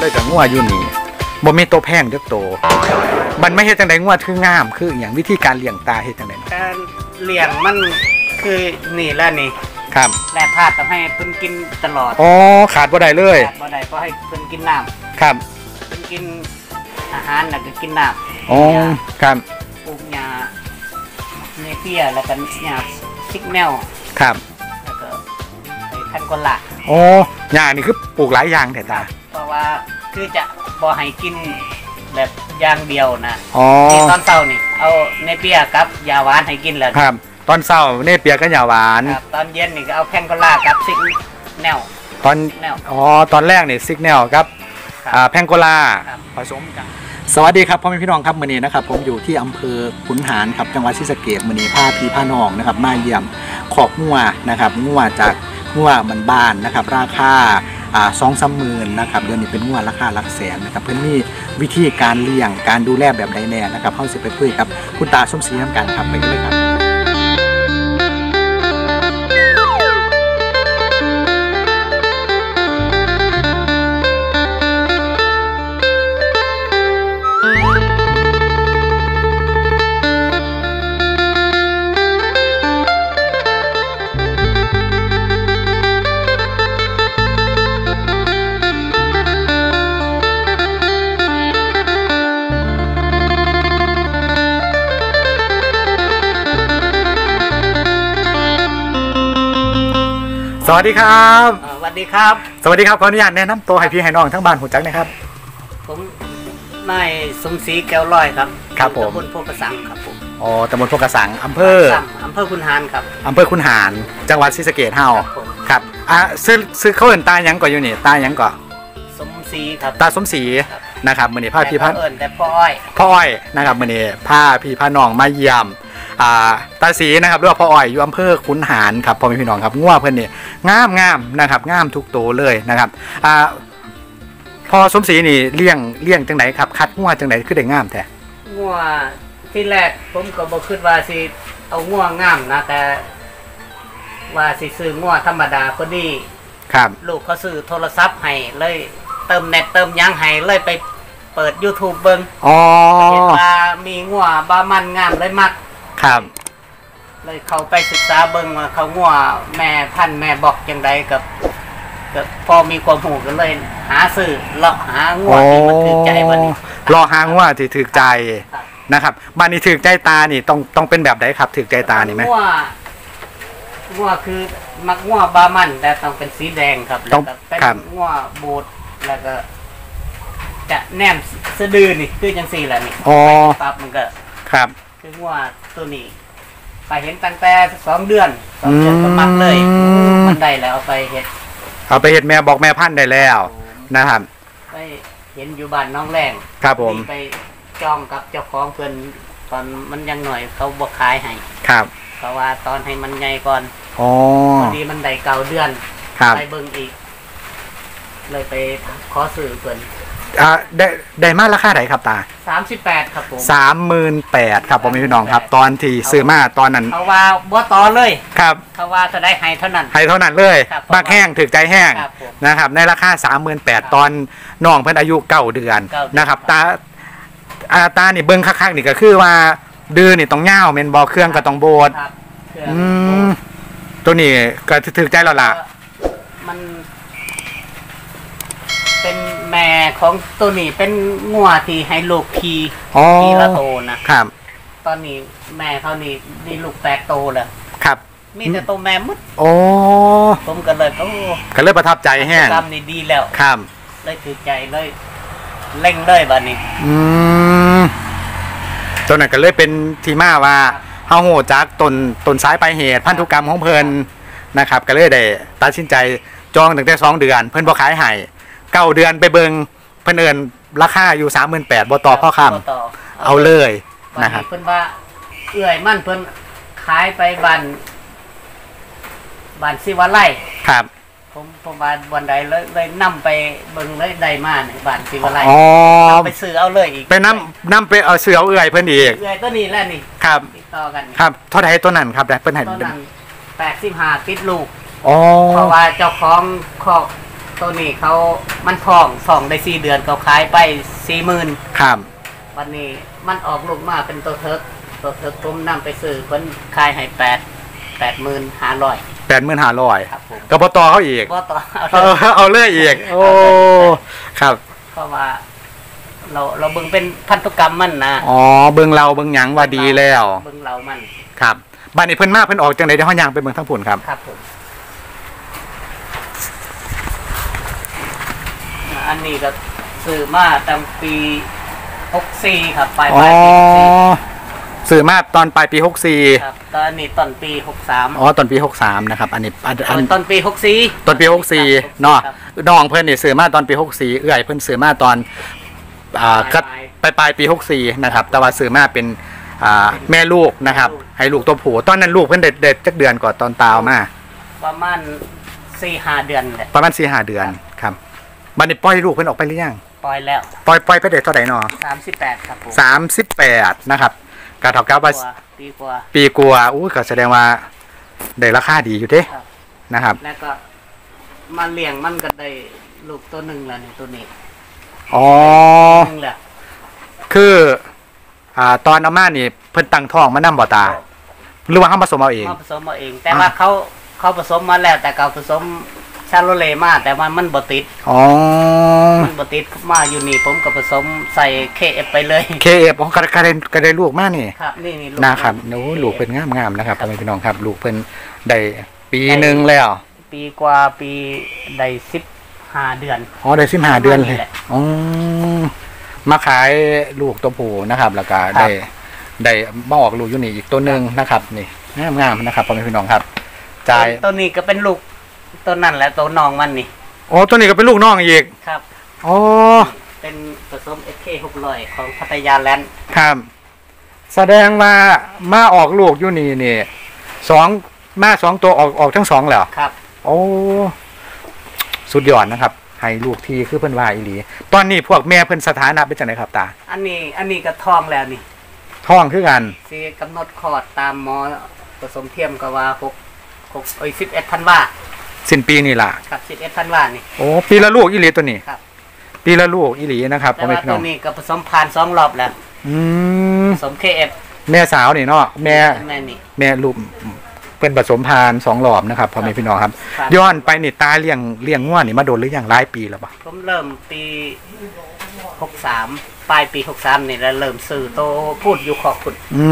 เลยกับงัวอยู่นี่บ่มีตัวแพงจักตัวมันไม่เฮ็ดจังไดงัวคืองามคืออย่างวิธีการเลี้ยงตาเฮ็ดจังไดการเลี้ยงมันคือนี่แล้วนี่ครับแร่ธาตุต้องให้เพิ่นกินตลอดอ๋อขาดบ่ได้เลยขาดบ่ได้เพราะให้เพิ่นกินน้ำครับเพิ่นกินอาหารแล้วก็กินน้ำอ๋อครับปลูกหญ้าเนเปียแล้วก็หญ้าซิกแนลครับแล้วก็ไอ้คันกอละอ๋อหญ้านี่คือปลูกหลายอย่างแท้ตาเพราะว่าคือจะบ่ให้กินแบบอย่างเดียวนะอ๋อตอนเช้านี่เอาเนเปียกับยาหวานให้กินแล้วครับตอนเช้าเนเปียกับยาหวานครับตอนเย็นนี่ก็เอาแพนโกล่ากับซิกแนลตอนตอนแรกนี่ซิกแนลครับแพงโกลาผสมกันสวัสดีครับพ่อแม่พี่น้องครับมื้อนี้นะครับผมอยู่ที่อำเภอขุนหารครับจังหวัดศรีสะเกษมื้อนี้พาพี่พาน้องนะครับมาเยี่ยมขอบงัวนะครับงัวจากงัวบ้านๆนะครับราคา2-3 หมื่นนะครับเดือนนี้เป็นงัวราคาหลักแสนนะครับเพื่อนมีวิธีการเลี้ยงการดูแลแบบใดแน่นะครับเฮาสิไปคุยกับคุณตาสมศรีนำกันครับไปกันเลยครับสวัสดีครับสวัสดีครับสวัสดีครับขออนุญาตแนะนำตัวให้พี่ให้น้องทั้งบ้านหูจักนะครับผมนายสมศรีแก้วลอยครับครับผมตำบลโพกระสังครับผมอ๋อตำบลโพกระสังอำเภอขุนหารครับอำเภอขุนหารจังหวัดศรีสะเกษเฮาครับซื้อเขาเอิ้นตาหยังก่อนอยู่นี่ตาหยังก่อนสมศรีครับตาสมศรีนะครับมื้อนี้พาพี่พาแต่พ่ออ้อยนะครับมื้อนี้พาพี่พาน้องมาเยี่ยมตาสีนะครับหรือว่าพ่ออ้อยอยู่อำเภอขุนหารครับพ่อแม่พี่น้องครับงัวเพิ่นนี่งามนะครับงามทุกตัวเลยนะครับพอสมศรีนี่เลี้ยงจังไหนครับคัดงัวจังไหนคือได้งามแท้งัวที่แรกผมก็บ่คิดว่าสิเอางัวงามนะแต่ว่าสิซื้องัวธรรมดาพอดีครับลูกเขาซื้อโทรศัพท์ให้เลยเติมเน็ตเติมยังให้เลยไปเปิด YouTube เบิ่งเห็นว่ามีงัวบามันงามเลยมักครับเลยเขาไปศึกษาเบิ่งว่าเขางัวแม่พันแม่บอกจังใดกับพอมีความหูกันเลยหาซื้อเลาะหางัวที่มันถูกใจบัดนี้เลาะหางัวที่ถูกใจนะครับบัดนี้ถูกใจตานี่ต้องเป็นแบบไหนครับถูกใจตานี่มั้ยงัวคือมักงัวบามันแต่ต้องเป็นสีแดงครับแล้วก็เป็นงัวบูดแล้วก็จะแนมสะดือนี่คือจังซี่แหละนี่ปั๊บมันก็ครับคืองัวตัวนี้ไปเห็นตั้งแต่2 เดือนก็มักเลยมันได้แล้วเอาไปเฮ็ดแม่บอกแม่พันธุ์ได้แล้วนะครับไปเห็นอยู่บ้านน้องแรงครับผมไปจองกับเจ้าของเพิ่นตอนมันยังหน่อยเขาบ่ขายให้ครับเพราะว่าตอนให้มันใหญ่ก่อนพอดีมันได้9 เดือนไปเบิ่งอีกเลยไปขอซื้อเพิ่นได้มาราคาไหนครับตา 38ครับผม 38,000ครับผมพี่น้องครับตอนที่ซื้อมาตอนนั้นเขาว่าบ่ต่อเลยครับเขาว่าจะได้ให้เท่านั้นเลยบักแห้งถึกใจแห้งนะครับในราคา38,000ตอนน้องเพิ่นอายุ9 เดือนนะครับตานี่เบิ่งคักๆนี่ก็คือว่าดื้อนี่ต้องยาวแม่นบ่เครื่องก็ต้องโบดตัวนี้ก็ถึกใจแล้วล่ะมันเป็นแม่ของตัวนี้เป็นงัวที่ให้ลูกขี่ปีละโตนะครับตอนนี้แม่เขานี่ลูก8 โตแล้วครับมีแต่ตัวแม่มุดผมก็เลยประทับใจแห้งทำนี่ดีแล้วครับเลยถือใจเลยเล่งเลยบัดนี้ตัวนั้นก็เลยเป็นที่มาว่าเฮาโหจักต้นสายปลายเหตุพันธุกรรมของเพิ่นนะครับก็เลยได้ตัดสินใจจองตั้งแต่2 เดือนเพิ่นบ่ขายให้9 เดือนไปเบิ่งเพิ่นเอิ้นราคาอยู่38,000บ่ต่อพ่อค้ำเอาเลยนะครับเพิ่นว่าเอื้อยมันเพิ่นขายไปบ้านศิวาลัยครับผมว่าวันใดเลยนำไปเบิ่งเลยได้มาในบ้านศิวาลัยไปซื้อเอาเลยอีกไปนำไปเอาซื้อเอาเอื้อยเพิ่นอีกเอื้อยตัวนี้แหละนี่ครับติดต่อกันครับเท่าใดตัวนั้นครับได้เพิ่นให้ตัวนั้น85ติดลูกเพราะว่าเจ้าของคอกตัวนี้เขามันทอง2 ได้ 4 เดือนเขาขายไป 40,000 ครับวันนี้มันออกลูกมาเป็นตัวเทิร์กผมนำไปซื้อเพิ่นขายให้85,500 85,500 ครับผมก็บ่ต่อเขาอีกบ่ต่อเอาเลยอีกโอ้ครับเพราะว่าเราเบิ่งเป็นพันธุกรรมมันนะอ๋อเบิ่งเราเบิ่งหยังว่าดีแล้วเบิ่งเรามันครับบ้านนี้เพิ่นมาเพิ่นออกจังได๋เดี๋ยวเฮาย่างไปเบิ่งทั้งพุ่นครับครับผมอันนี้ก็ซื้อมาตั้งปี64ครับปลายอ๋อปีซื้อมาตอนปลายปี 64ครับตอนนี้ต้นปี63 อ๋อตอนปี63นะครับอันนี้ต้นปี64 ต้นปี64เนาะน้องเพิ่นนี่ซื้อมาตอนปี64เอื้อยเพิ่นซื้อมาตอนก็ปลายปี64นะครับแต่ว่าซื้อมาเป็นแม่ลูกนะครับให้ลูกตัวผู้ตอนนั้นลูกเพิ่นเด็ดจักเดือนก่อนตอนตาวมาประมาณ 4-5 เดือนแหละประมาณ 4-5 เดือนครับบัดนี้ปล่อยลูกเพิ่นออกไปหรือยังปล่อยแล้วปล่อยไปเด็ดเท่าใดเนาะ 38ครับผม 38นะครับก็เท่ากับว่าปีกว่าอู้ก็แสดงว่าได้ราคาดีอยู่เด้นะครับแล้วก็มาเลี้ยงมันก็ได้ลูกตัวหนึ่งแล้วนี่ตัวนี้อ๋อนึงแหละคือตอนเอามานี่เพิ่นตั้งท้องมานำบ่ตาหรือว่าเฮาผสมเอาเองผสมเอาเอง แต่ว่าเขาผสมมาแล้วแต่เขาผสมชาโลเลมาแต่ว่ามันบ่ติดอ๋อมันบ่ติดมาอยู่นี่ผมก็ผสมใส่ KF ไปเลย KF อ๋อกระได้ลูกมานี่ครับนี่ลูกนะครับโอ้ลูกเพิ่นงามๆนะครับพ่อแม่พี่น้องครับลูกเพิ่นได้ปีนึงแล้วปีกว่าปีได้15 เดือนอ๋อได้15 เดือนเลยอ๋อมาขายลูกตัวผู้นะครับแล้วก็ได้มาออกลูกอยู่นี่อีกตัวนึงนะครับนี่งามๆนะครับพ่อแม่พี่น้องครับจ่ายตัวนี้ก็เป็นลูกตัวนั่นแหละตัวน้องมันนี่อ๋อตัวนี้ก็เป็นลูกน้องอีกครับอ๋อเป็นผสม SK 600ของพัทยาแลนด์ครับแสดงว่ามาออกลูกอยู่นี่2ตัวออกทั้ง2แล้วครับโอ้สุดยอดนะครับให้ลูกทีคือเพิ่นว่าอีหลีตอนนี้พวกแม่เพิ่นสถานะเป็นจังได๋ครับตาอันนี้ก็ท้องแล้วนี่ท้องคือกันสิกำหนดคลอดตามหมอผสมเทียมก็ว่า11 ธันวาสิ้นปีนี่ล่ะครับ11 ธันวานี่โอ้ปีละลูกอีหลีตัวนี้ครับปีละลูกอีหลีนะครับพ่อแม่พี่น้องตัวนี้ก็ผสมผ่าน2 รอบแล้วผสม KF แม่สาวนี่เนาะแม่ลูกเป็นผสมพาน2 รอบนะครับพ่อแม่พี่น้องครับย้อนไปนี่ตาเลี้ยงง่วนี่มาโดนหรือยังหลายปีแล้วบ่ผมเริ่มปี63ปลายปี63นี่แล้วเริ่มซื้อโตพูดอยู่ขอบคุณ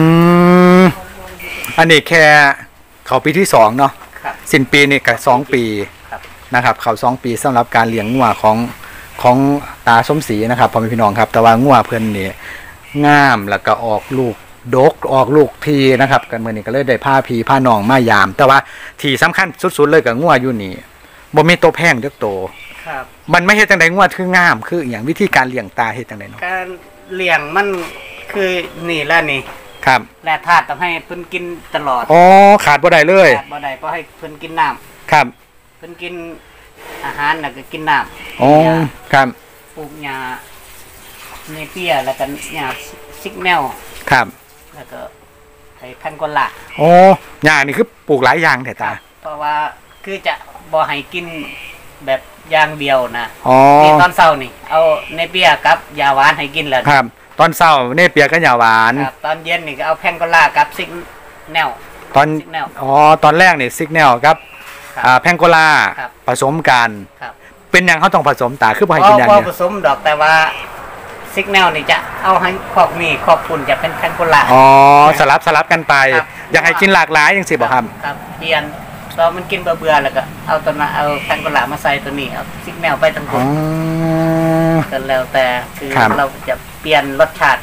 อันนี้แค่เขาปีที่2เนาะสิ้นปีนี่ก็2 ปีนะครับเขา2 ปีสำหรับการเลี้ยงงัวของตาสมศรีนะครับพ่อแม่พี่น้องครับแต่ว่างัวเพิ่นนี่งามแล้วก็ออกลูกดกออกลูกทีนะครับกันมื้อนี้ก็เลยได้พาพี่พาน้องมายาม แต่ว่าที่สำคัญสุดๆเลยกับงัวอยู่นี่บ่มีตัวแพงจักโตครับมันไม่เฮ็ดจังได๋งัวคืองามคืออย่างวิธีการเลี้ยงตาเฮ็ดจังได๋เนาะการเลี้ยงมันคือนี่แหละนี่ครับแร่ธาตุต้องให้เพิ่นกินตลอดอ๋อขาดบ่ได้เลยขาดบ่ได้เพราะให้เพิ่นกินน้ำครับเพิ่นกินอาหารแล้วก็กินน้ำอ๋อครับปลูกหญ้าเนเปียแล้วก็หญ้าซิกแนลครับแล้วก็ไอ้พันกว่าละโอ้หญ้านี่คือปลูกหลายอย่างแท้ตาเพราะว่าคือจะบ่ให้กินแบบอย่างเดียวนะอ๋อนี่ตอนเช้านี่เอาเนเปียกับยาหวานให้กินแล้วครับตอนเช้าเนเปียกับยาหวานครับตอนเย็นนี่ก็เอาแพนโกลากับซิกแนลตอนแรกนี่ซิกแนลครับแพงโกลาผสมกันเป็นอย่างเขาต้องผสมตาคือบ่ให้กินอย่างเดียวผสมดอกแต่ว่าซิกแนลนี่จะเอาให้ครอบนี่ครอบคุณจะเป็นแพนโกลาอ๋อสลับกันไปอยากให้กินหลากหลายจังซี่บ่ครับครับเปลี่ยนตอนมันกินเบื่อแล้วก็เอาตัวนั้นเอาแพนโกลามาใส่ตัวนี้เอาซิกแนลไปทั้งหมดกันแล้วแต่คือเราจะเปลี่ยนรสชาติ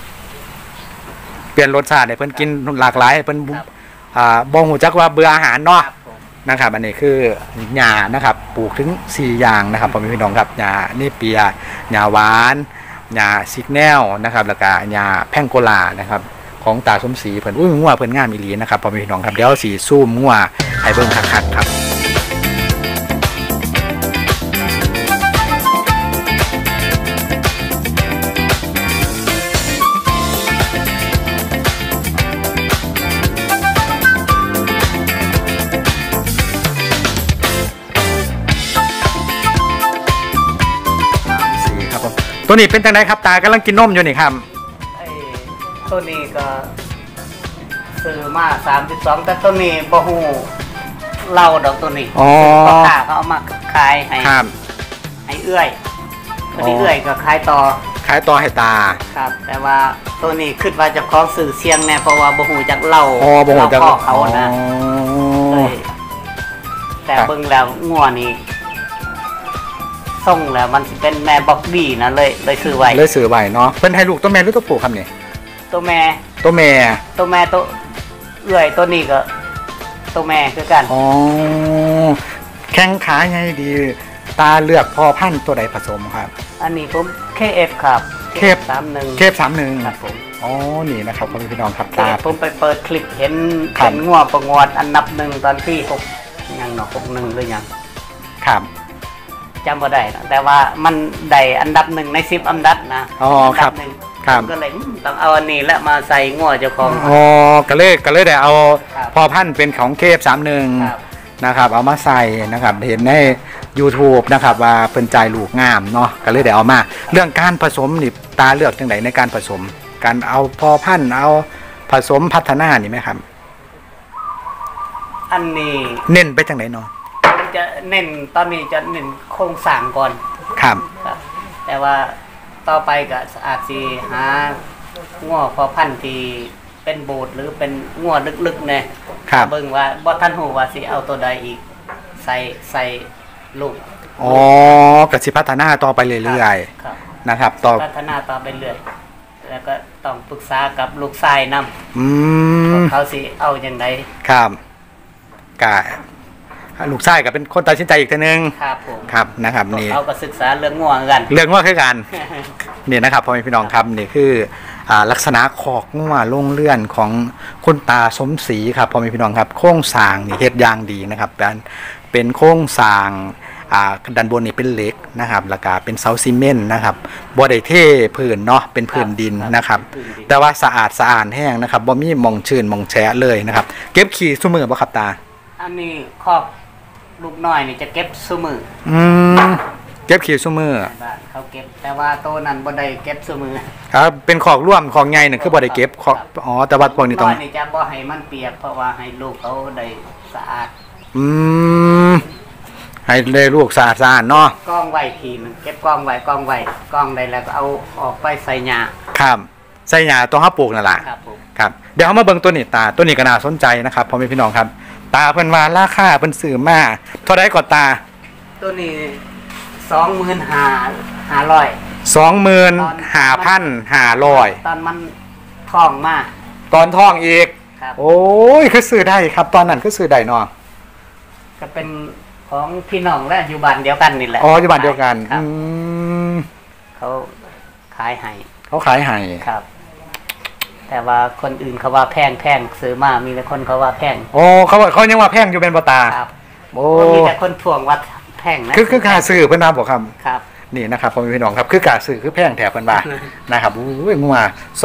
ให้เพิ่นกินหลากหลายให้เพิ่นบ่ฮู้จักว่าเบื่ออาหารเนาะนะครับอันนี้คือหญ้านะครับปลูกถึง4อย่างนะครับพ่อแม่พี่น้องครับหญ้าเนเปียหญ้าหวานหญ้าซิกแนลนะครับแล้วก็หญ้าแพงโกลานะครับของตาสมศรีเพิ่นงัวเพิ่นงามอีหลีนะครับพ่อแม่พี่น้องครับเดี๋ยวสิซูมงัวให้เบิ่งคักๆครับตัวนี้เป็นจังไดครับตากำลังกินนมอยู่นี่ครับไอ้ตัวนี้ก็ซื้อมา32แต่ตัวนี้บ่ฮู้เล่าดอกตัวนี้พ่อค้าเขาเอามาขายให้เอื้อยตัวนี้เอื้อยก็ขายต่อให้ตาครับแต่ว่าตัวนี้คิดว่าจะของสื่อเสียงแน่เพราะว่าบ่ฮู้จักเล่าพ่อเขานะแต่เบิ่งแล้วงัวนี่ส่งแล้วมันสิเป็นแม่บ็อกบี้นะเลยซื้อไว้เนาะเป็นให้ลูกตัวแม่หรือตัวผู้ครับนี่ตัวแม่ตัวเอื้อยตัวนี้ก็ตัวแม่คือกันแข้งขาไงดีตาเลือกพอพันธุ์ตัวใดผสมครับอันนี้ผม KF ครับ KF 31ครับผมนี่นะครับพี่น้องครับตาผมไปเปิดคลิปเห็นงัวประงวดอันดับ1ตอนที่6ยังเนาะ61หรือยังครับจำบ่ได้นะแต่ว่ามันได้อันดับ1ใน10อันดับนะครับก็เลยต้องเอาอันนี้และมาใส่งัวเจ้าของก็เลยได้เอาพอพันธุ์เป็นของ KF 31นะครับเอามาใส่นะครับเห็นใน YouTube นะครับว่าเพิ่นใจลูกงามเนาะก็เลยได้เอามาเรื่องการผสมนี่ตาเลือกจังไดในการผสมการเอาพอพันธุ์เอาผสมพัฒนานี่ไหมครับอันนี้เน้นไปจังไดเนาะจะเน้นตอนนี้จะเน้นโครงสร้างก่อนครับแต่ว่าต่อไปก็อาจสิหางัวพอพันธุ์ที่เป็นโบดหรือเป็นงัวลึกๆเนี่ยเบิ่งว่าบ่ทันฮู้ว่าสิเอาตัวใดอีกใส่ลูกก็สิพัฒนาต่อไปเรื่อยๆนะครับต่อพัฒนาต่อไปเรื่อยแล้วก็ต้องปรึกษากับลูกชายนำเขาสิเอาอย่างไรครับกะลูกชายก็เป็นคนตัดสินใจอีกทีนึงครับผมครับนะครับนี่เขาก็ศึกษาเรื่องง่วงกันคือกันนี่นะครับพ่อแม่พี่น้องครับนี่คือลักษณะขอกง่วงโล่งเลื่อนของคุณตาสมศรีครับพ่อแม่พี่น้องครับโครงสร้างนี่เฮ็ดอย่างดีนะครับเป็นโครงสร้างด้านบนนี่เป็นเหล็กนะครับแล้วก็เป็นเสาซีเมนต์นะครับบ่ได้เทพื้นเนาะเป็นพื้นดินนะครับแต่ว่าสะอาดแห้งนะครับบ่มีมองชื้นมองแฉะเลยนะครับเก็บขี้ซุมื้อบ่ครับตาอันนี้ครอบลูกน้อยนี่จะเก็บซุมื้อเก็บขี้ซุมื้อเขาเก็บแต่ว่าโตนั้นบ่ได้เก็บซุมื้อครับเป็นขอกร่วมของใหญ่นี่คือบ่ได้เก็บแต่ว่าพวกนี้ต้องนี่จะบ่ให้มันเปียกเพราะว่าให้ลูกเขาได้สะอาดให้เลยลูกสะอาดเนาะกองไว้ทีมันเก็บกองไว้กองได้แล้วก็เอาออกไปใส่หญ้าครับใส่หญ้าตัวเฮาปลูกนั่นล่ะครับเดี๋ยวเฮามาเบิ่งตัวนี้ตาตัวนี้ก็น่าสนใจนะครับพ่อแม่พี่น้องครับตาเพิ่นว่าราคาเพิ่นซื้อมาเท่าใดก็ตาตัวนี้25,500 25,500 ตอนมันท้องมาตอนท้องอีกโอ้ยคือซื้อได้ครับตอนนั้นคือซื้อได้เนาะก็เป็นของพี่น้องและอยู่บ้านเดียวกันนี่แหละอยู่บ้านเดียวกันเขาขายให้ครับแต่ว่าคนอื่นเขาว่าแพงซื้อมามีแต่คนเขาว่าแพงเขายังว่าแพงอยู่เป็นบ่ตาครับมีแต่คนถ่วงว่าแพงนะคือค่าซื้อเพิ่นว่าบ่ครับครับนี่นะครับพ่อพี่น้องครับคือค่าซื้อคือแพงแถบเพิ่นว่านะครับอุ้ยงัว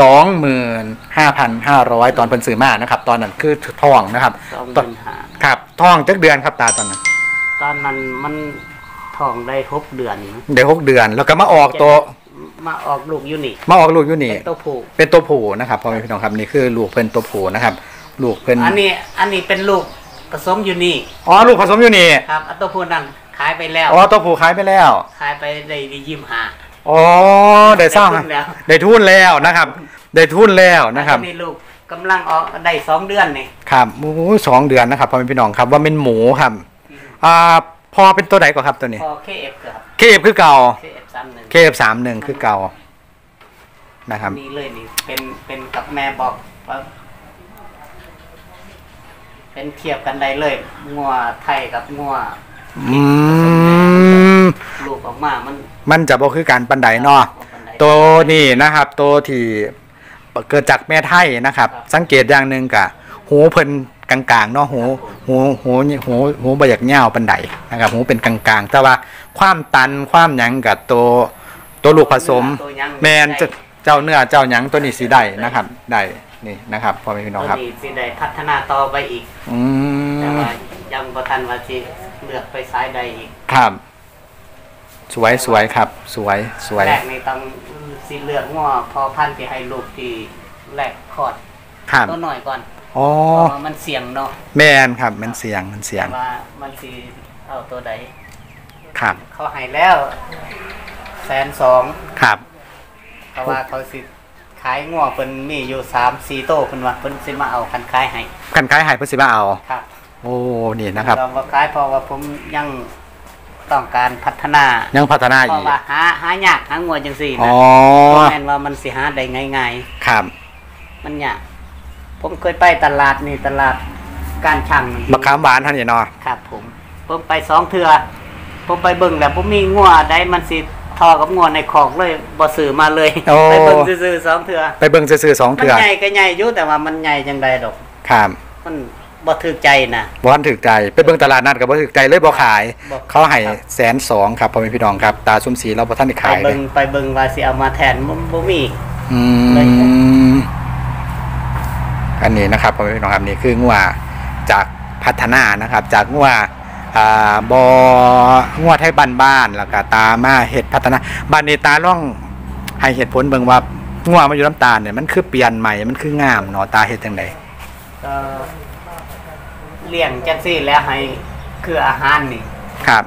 25,500 ตอนเพิ่นซื้อมานะครับตอนนั้นคือท้องนะครับครับท้องจักเดือนครับตาตอนนั้นมันท้องได้6เดือนแล้วก็มาออกตัวมาออกลูกอยู่นี่เป็นตัวผู้นะครับพ่อแม่พี่น้องครับนี่คือลูกเป็นตัวผู้นะครับลูกเป็นอันนี้เป็นลูกผสมอยู่นี่ลูกผสมอยู่นี่ครับตัวผู้นั่นขายไปแล้วตัวผู้ขายไปแล้วขายไปได้25 ได้สร้างได้ทุนแล้วนะครับนี่ลูกกำลังออกได้2เดือนนี่ครับ2 เดือนนะครับพ่อแม่พี่น้องครับว่าเป็นหมูครับพอเป็นตัวไหนก่อนครับตัวนี้พอ KF ครับ KF คือเก่า KF 31คือเก่านะครับนี่เลยนี่เป็นกับแม่บอกว่าเป็นเทียบกันได้เลยงัวไทยกับงัวลูกออกมามันจะบอกคือการปันไดเนาะตัวนี้นะครับตัวที่เกิดจากแม่ไทยนะครับสังเกตอย่างหนึ่งกะหูเพิ่นกลางๆเนาะหูบ่อยากเง่าปันไดนะครับหูเป็นกลางๆแต่ว่าความตันความหยังกับตัวลูกผสมแมนเจ้าเนื้อเจ้าหยังตัวนี้สีได้นะครับได้นี่นะครับพ่อแม่พี่น้องครับตัวนี้สีได้พัฒนาต่อไปอีกแต่ว่ายังบ่ทันว่าสิเลือกไปสายใดอีกครับสวยครับสวยแรกในต้องสีเหลืองงัวพอพันธุ์ที่ให้ลูกที่แรกคลอดครับตัวหน่อยก่อนอ๋อเพราะว่ามันเสี่ยงเนาะแมนครับมันเสียงแต่ว่ามันสีเอาตัวใดครับเขาให้แล้ว120,000 ครับเพราะว่าเขาสิขายงัวเพิ่นมีอยู่3-4 โตเพิ่นว่าเพิ่นสิมาเอาคันขายให้กันคล้ายหายเพื่อสิมาเอาครับโอ้นี่นะครับเราบ่ขายเพราะว่าผมยังต้องการพัฒนายังพัฒนาเพอีราะกว่าหายากหางัวจังซี่อ๋นะอบ่แม่นว่ามันสิหาได้ง่ายครับๆมันยากผมเคยไปตลาดนี่ตลาดการช่างบักขามหวานท่านนี่เนาะครับผมไป2 เทื่อผมไปเบิ่งแล้วผมมีงัวได้มันสิทอกับงัวในคอกเลยบ่ซื้อมาเลยโอ้ไปเบิ่งซื่อๆ2 เทื่อไปเบิ่งซื่อๆสองมันเถื่อใหญ่ก็ใหญ่อยู่แต่ว่ามันใหญ่จังใดดอกครับมันบ่ถูกใจนะบ่ทันถึกใจไปเบิ่งตลาดนัดกับบ่ถึกใจเลยบ่ขายบ่เขาให้ครับ 120,000ครับพ่อแม่พี่น้องครับตาซุ่มสีเราบ่ทันได้ไปขายเลเบิ่ยงว่าสิเอามาแทนบ่มีอืมอันนี้นะครับพ่อแม่พี่น้องครับนี่คืองัวจากพัฒนานะครับ จากงัวงัวไทยบ้านๆแล้วก็ตามาเฮ็ดพัฒนาบ้านนี้ตาล่องให้เหตุผลเบิ่งว่างัวมาอยู่น้ำตาลเนี่ยมันคือเปลี่ยนใหม่มันคืองามเนาะตาเฮ็ดจังได๋ก็เลี้ยงจังซี่แล้วให้คืออาหารนี่ครับ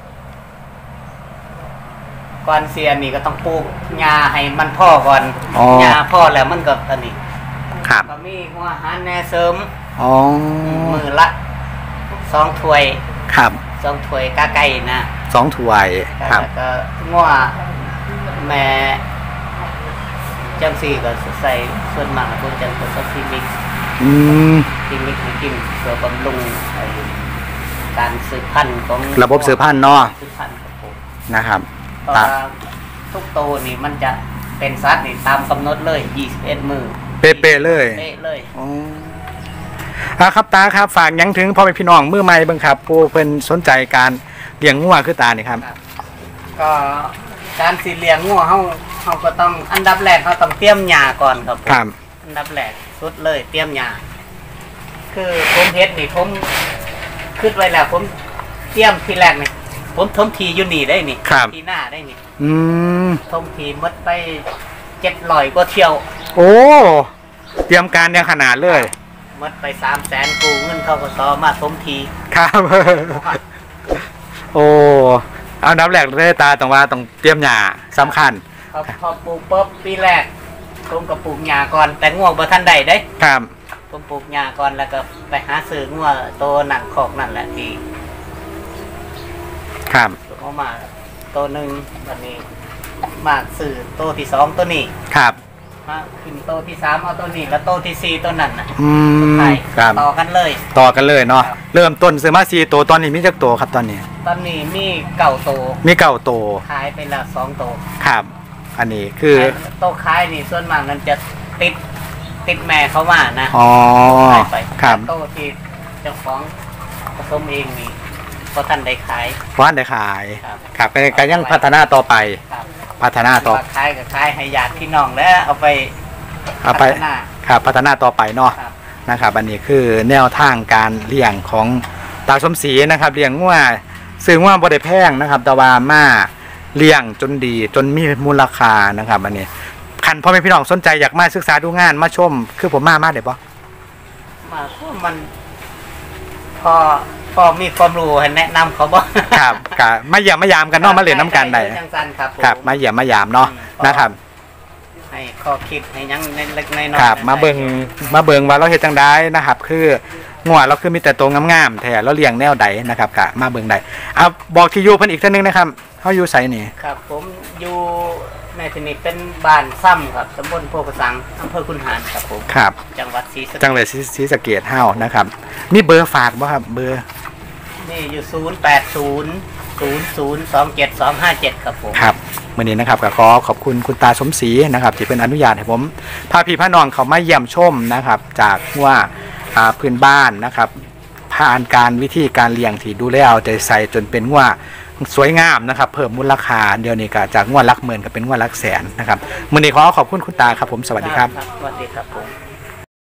ก่อนเสียนี่ก็ต้องปลูกหญ้าให้มันพ่อก่อนอ๋อหญ้าพ่อแล้วมันก็อันนี้ครับก็มีหัวอาหารแหน่เสริมอ๋อมือละ2 ถ้วยครับ 2 ถ้วยกะไก่นะ 2ถ้วยครับแล้วก็งัวแม่จังซี่ก็ใส่ส่วนมากแล้วผมจังก็ใส่พริกอืมให้กินเพื่อบำรุงไอ้การสืบพันธุ์ของระบบสืบพันธุ์เนาะสืบพันธุ์ครับผมนะครับเพราะว่าทุกตัวนี่มันจะเป็นสัตว์นี่ตามกำหนดเลย21 มื้อเป๊ะๆเลยเป๊ะเลยอ๋อครับตาครับฝากหยังถึงพ่อแม่พี่น้องมือใหม่เบิ่งครับผู้เพิ่นสนใจการเลี้ยงงัวคือตานี่ครับก็การสิเลี้ยงงัวเฮาก็ต้องอันดับแรกเขาต้องเตรียมหญ้าก่อนครับผมครับอันดับแรกสุดเลยเตรียมหญ้าคือผมเฮ็ดนี่ผมคิดไว้แล้วผมเตรียมทีแรกนี่ผมถมทีอยู่นี่ได้นี่ครับทีหน้าได้นี่อืมถมทีหมดไป700กว่าเที่ยวโอ้เตรียมการเนี่ยขนาดเลยหมดไป300,000กู้เงินธกสมาถมทีครับ โอ้เอาดับแรกเลยตาต้องว่าต้องเตรียมหญ้าสำคัญพอปลูกปุ๊บปีแรกผมก็ปลูกหญ้าก่อนแต่ง่วงบ่ทันได้เด้ครับผมปลูกหญ้าก่อนแล้วก็ไปหาซื้องัวโตหนักคอกนั่นแหละที่ครับเอามาโตหนึงวันนี้มากซื้อโตที่2ตัวนี้ครับมาขึ้นโตที่3เอาตัวนี้แล้วโตที่4ตัวนั้นน่ะอืสุดมท้ายครับต่อกันเลยต่อกันเลยเนาะครับเริ่มต้นซื้อมา4ตัวตอนนี้มีจักตัวครับตอนนี้ตอนนี้มีเก่าโตมี9ตัวขายไปละ2โตครับ อันนี้คือโตขายนี่ส่วนมากมันจะติดแม่เขามานะอ๋อขายไปครับโตที่เจ้าของผสมเองนี่เพราะท่านได้ขายร้านได้ขายครับครับก็ยังพัฒนาต่อไปครับพัฒนาต่อว่าขายก็ขายให้ญาติพี่น้องแล้วเอาไปเอาไปพัฒนาครับพัฒนาต่อไปเนาะครับนะครับ อันนี้คือแนวทางการเลี้ยงของตาสมศรีนะครับเลี้ยงงัวซื้องัวบ่ได้แพงนะครับแต่ว่ามาเลี้ยงจนดีจนมีมูลค่านะครับอันนี้คันพ่อแม่พี่น้องสนใจอยากมาศึกษาดูงานมาชม คือผมมาได้บ่มาก็มันพอมีความรู้ให้แนะนำเขาบ่ครับกะมาเยี่ยมมายามกันเนาะมาเล่นน้ำกันได้จังซั่นครับผมครับมาเยี่ยมมายามเนาะนะครับให้ข้อคิดให้หยังเล็กๆน้อยๆครับมาเบิ่งว่าเราเฮ็ดจังไดนะครับ คืองัวเราคือมีแต่ตัวงามๆแท้เราเลี้ยงแนวใดนะครับกะมาเบิ่งได้เอาบอกที่อยู่เพิ่นอีกเทื่อนึงนะครับเฮาอยู่ไสนี่ครับผมอยู่ในที่นี้เป็นบ้านซ้ำครับตำบลโพกระสังอำเภอคุนหารครับผมครับจังหวัดศรีสะเกษจังเลยศรีสะเกษเฮานะครับมีเบอร์ฝากบ่ครับเบอร์นี่อยู่0800027257ครับผมครับมื้อนี้นะครับก็ขอบคุณคุณตาสมศรีนะครับที่เพิ่นอนุญาตให้ผมพาพี่พาน้องเขามาเยี่ยมชมนะครับจากว่าพื้นบ้านนะครับผ่านการวิธีการเลี้ยงที่ดูแลเอาใจใส่จนเป็นว่าสวยงามนะครับเพิ่มมูลค่าเดี๋ยวนี้ก็จากงวดหลักหมื่นก็เป็นงวดหลักแสนนะครับมื้อนี้ขอขอบคุณคุณตาครับผมสวัสดีครับสวัสดีครับผม